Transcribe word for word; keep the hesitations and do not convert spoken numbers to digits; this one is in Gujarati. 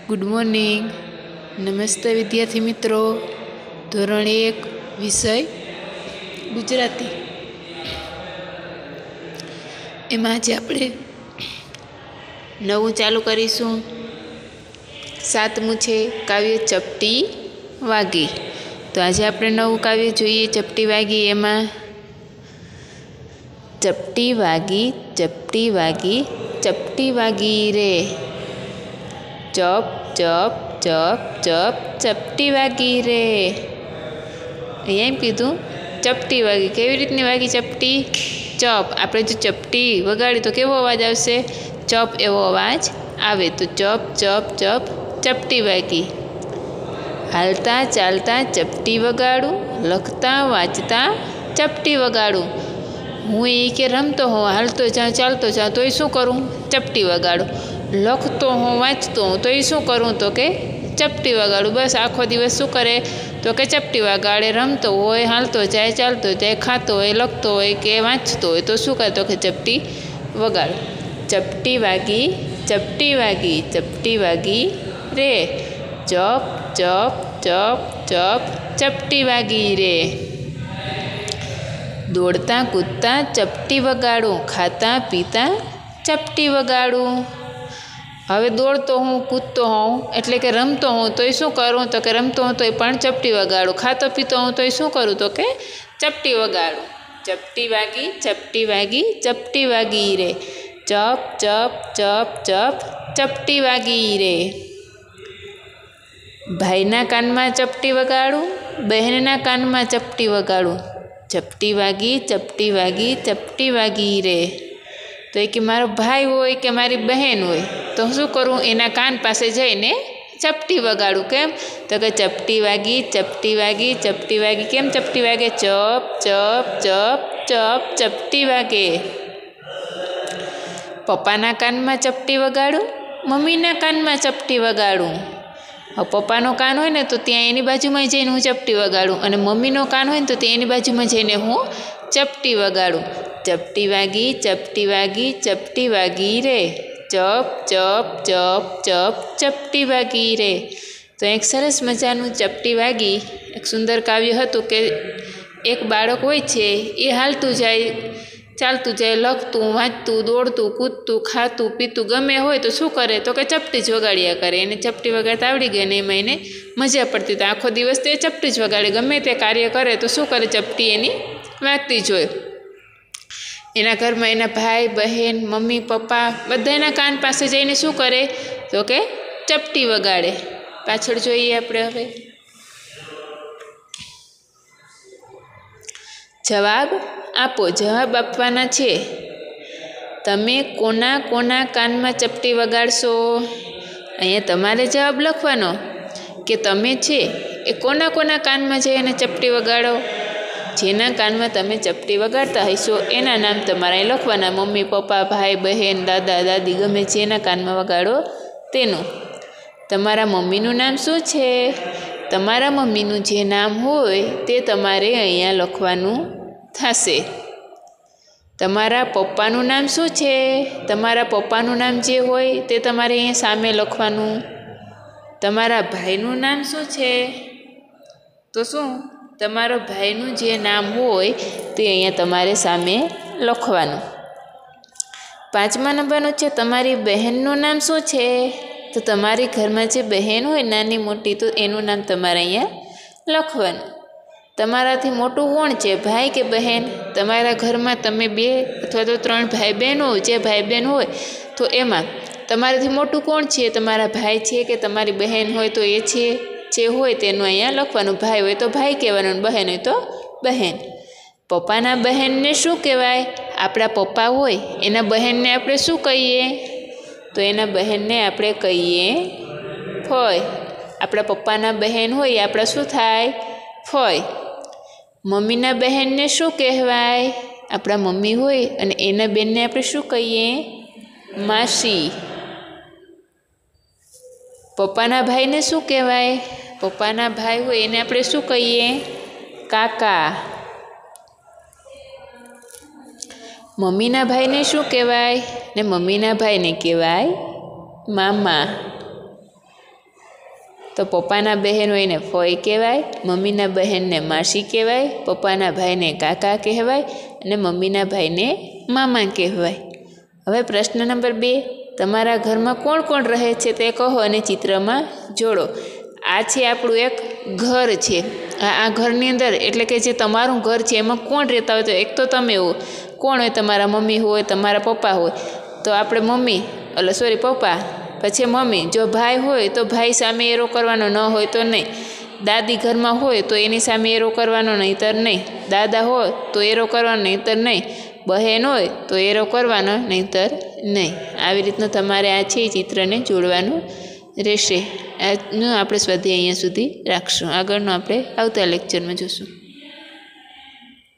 Good morning. नमस्ते विद्यार्थी मित्रों। धोरण एक विषय गुजराती एमां आज आपणे नवुं चालू करीशुं। सातमું छे काव्य चपटी वागी। तो आज आपणे नवुं काव्य जोईए चपटी वागी। एमां चपटी वागी चपटी वागी चपटी वागी रे, चप चप चप चप चपटी वागी रे। अहींया एम कीधुं चपटी वागी। केवी रीतनी वागी चपटी? चप। आपणे जो चपटी वगाड़ी तो केवो अवाज आवशे? चप एवो अवाज आवे। तो चप चप चप चपटी वागी। हालता चालता चपटी वगाड़ू, लखता वांचता चपटी वगाड़ू। हूँ ए के रमतो हों, हालतो जाऊँ चालतो जाऊँ तो शू करूँ? चपटी वगाड़ू। लखतो हों वाँचतो हों तो शू करूँ? तो के चपटी वगाड़ू। बस आखो दिवस शू करे? तो के चपटी वगाड़े। रमतो होय, हालतो जाए चालतो जाए, खातो होय, लखतो होय के वाँचतो होय तो शू करे? तो के चपटी वगाड़ू। चपटी वागी चपटी वागी चपटी वागी रे, चप चप चप चप चपटी वागी रे। दौड़ता कूदता चपटी वगाड़ू, खाता पीता चपटी वगाड़ू। हवे दौड़तो हूँ कूदतो हूँ एटले के रमतो हूँ तो शू करूँ? तो के रमतो हूँ तो पण चपटी वगाड़ू। खातो पीतो हूँ तो शू करूँ? तो के चपटी वगाड़ू। चपटी वागी चपटी वागी चपटी वागी रे, चप चप चप चप चपटी वागी रे। भाईना कानमा चपटी वगाड़ू, बहनना कानमा चपटी वगाड़ू। चपटी वागी चपटी वागी चपटी वागी रे। तो एक मारो भाई होय के मारी बहन होय तो शू करूँ? एना कान पासे जईने चपटी वगाड़ू। केम? तो के चपटी वागी चपटी वागी चपटी वागी। केम चपटी वागे? चप चप चप चप चपटी वागे। पप्पाना कानमा चपटी वगाड़ू, मम्मीना कानमा चपटी वगाड़ू। હવે પપ્પાનો કાન હોય ને તો ત્યાં એની બાજુમાં જઈને હું ચપટી વગાડું, અને મમ્મીનો કાન હોય ને તો ત્યાં એની બાજુમાં જઈને હું ચપટી વગાડું। ચપટી વાગી ચપટી વાગી ચપટી વાગી રે, ચપ ચપ ચપ ચપ ચપટી વાગી રે। તો એક સરસ મજાનું ચપટી વાગી એક સુંદર કાવ્ય હતું કે એક બાળક હોય છે એ હાલતું જાય ચાલતું જાય, લખતું વાંચતું દોડતું કૂદતું ખાતું પીતું ગમે હોય તો શું કરે? તો કે ચપટી જ વગાડ્યા કરે। એને ચપટી વગાડતા આવડી ગઈ ને એમાં એને મજા પડતી, તો આખો દિવસ તો એ ચપટી જ વગાડે। ગમે તે કાર્ય કરે તો શું કરે? ચપટી એની વાગતી જ હોય। એના ઘરમાં એના ભાઈ બહેન મમ્મી પપ્પા બધા એના કાન પાસે જઈને શું કરે? તો કે ચપટી વગાડે। પાછળ જોઈએ આપણે હવે જવાબ આપો। જવાબ આપવાના છે। તમે કોના કોના કાનમાં ચપટી વગાડશો? અહીંયા તમારે જવાબ લખવાનો કે તમે છે એ કોના કોના કાનમાં જઈને ચપટી વગાડો। જેના કાનમાં તમે ચપટી વગાડતા હશો એના નામ તમારે અહીં લખવાના। મમ્મી પપ્પા ભાઈ બહેન દાદા દાદી ગમે જેના કાનમાં વગાડો તેનું। તમારા મમ્મીનું નામ શું છે? તમારા મમ્મીનું જે નામ હોય તે તમારે અહીંયા લખવાનું થશે। તમારા પપ્પાનું નામ શું છે? તમારા પપ્પાનું નામ જે હોય તે તમારે અહીંયા સામે લખવાનું। તમારા ભાઈનું નામ શું છે? તો શું તમારો ભાઈનું જે નામ હોય તે અહીંયા તમારે સામે લખવાનું। પાંચમા નંબરનું છે તમારી બહેનનું નામ શું છે? તો તમારી ઘરમાં જે બહેન હોય નાની મોટી તો એનું નામ તમારે અહીંયા લખવાનું। તમારાથી મોટું કોણ છે? ભાઈ કે બહેન? તમારા ઘરમાં તમે બે અથવા તો ત્રણ ભાઈ બહેન હોય, જે ભાઈ બહેન હોય તો એમાં તમારાથી મોટું કોણ છે? તમારા ભાઈ છે કે તમારી બહેન હોય તો એ છે જે હોય તેનું અહીંયા લખવાનું। ભાઈ હોય તો ભાઈ કહેવાનું, બહેન હોય તો બહેન। પપ્પાના બહેનને શું કહેવાય? આપણા પપ્પા હોય એના બહેનને આપણે શું કહીએ? તો એના બહેનને આપણે કહીએ ફોય। આપણા પપ્પાના બહેન હોય એ આપણા શું થાય? ફોય। મમ્મીના બહેનને શું કહેવાય? આપણા મમ્મી હોય અને એના બેનને આપણે શું કહીએ? માસી। પપ્પાના ભાઈને શું કહેવાય? પપ્પાના ભાઈ હોય એને આપણે શું કહીએ? કાકા। મમ્મીના ભાઈને શું કહેવાય? ને મમ્મીના ભાઈને કહેવાય મામા। તો પપ્પાના બહેન હોય એને ફોઈ કહેવાય, મમ્મીના બહેનને માસી કહેવાય, પપ્પાના ભાઈને કાકા કહેવાય અને મમ્મીના ભાઈને મામા કહેવાય. હવે પ્રશ્ન નંબર બે, તમારા ઘરમાં કોણ કોણ રહે છે તે કહો અને ચિત્રમાં જોડો. આ છે આપણું એક ઘર છે. આ આ ઘરની અંદર એટલે કે જે તમારું ઘર છે એમાં કોણ રહેતા હોય? તો એક તો તમે હો. કોણ હોય? તમારા મમ્મી હોય, તમારા પપ્પા હોય. તો આપણે મમ્મી એટલે સોરી પપ્પા, પછી મમ્મી. જો ભાઈ હોય તો ભાઈ સામે એરો કરવાનો, ન હોય તો નહીં. દાદી ઘરમાં હોય તો એની સામે એરો કરવાનો, નહીંતર નહીં. દાદા હોય તો એરો કરવાનો, નહીંતર નહીં. બહેન હોય તો એરો કરવાનો, નહીંતર નહીં. આવી રીતનું તમારે આ છે એ ચિત્રને જોડવાનું રહેશે. આજનું આપણે સ્વાધ્યાય અહીંયા સુધી રાખશું. આગળનું આપણે આવતા લેક્ચરમાં જોઈશું.